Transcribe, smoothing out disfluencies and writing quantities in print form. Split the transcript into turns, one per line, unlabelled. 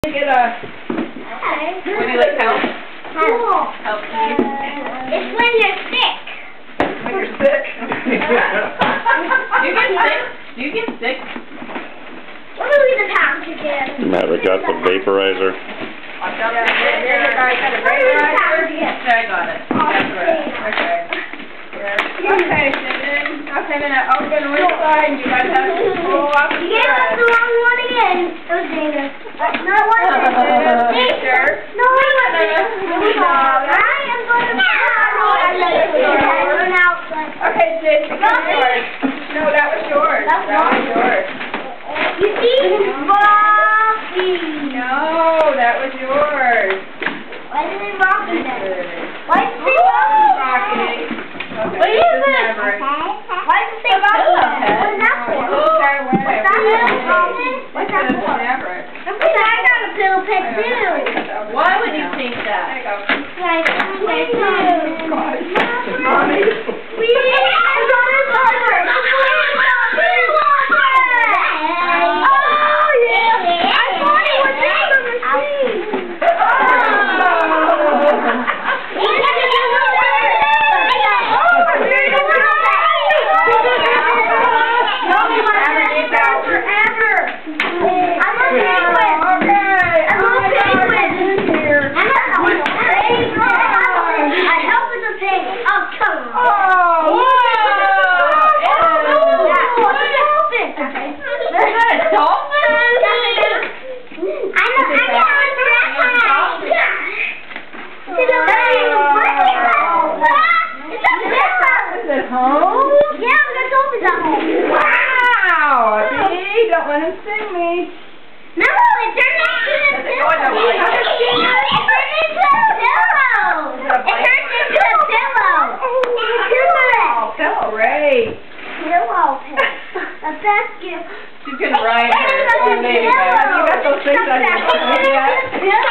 Get a.
Hi.
Would you like help?
Cool.
Help, please.
It's when you're sick.
When you're sick. Do you get sick? Do you get sick?
What are we the pounds again?
Maverick got the vaporizer.
Watch out. There you go. You got a vaporizer? There, I got it. That's right. Okay. Okay, okay, then I open one side. You guys have to pull off the
You gave us the wrong one again. It was dangerous. No, it wasn't.
Sure.
No, it wasn't. I am going to
Okay, Jake, this is yours. No, that was yours. That was yours.
You see? Rocky.
No, that was yours.
Why did they rock me then? Why did they rock me?
Rocking. Okay,
What is
this
it?
Maverick.
Why did they rock me then? What is that for? What's that for? What's that for?
Maverick.
I got a pill pet too.
Why would you think that? There you go.
Like,
Mommy. Home?
Yeah, we got dolphins at home.
Wow! See? Don't let him sting me.
No, it turned into a pillow. It turned into a pillow. It turned into a pillow.
Oh, pillow, Ray.
Pillow. The best gift.
She's gonna ride her. Oh, maybe. You got those things on your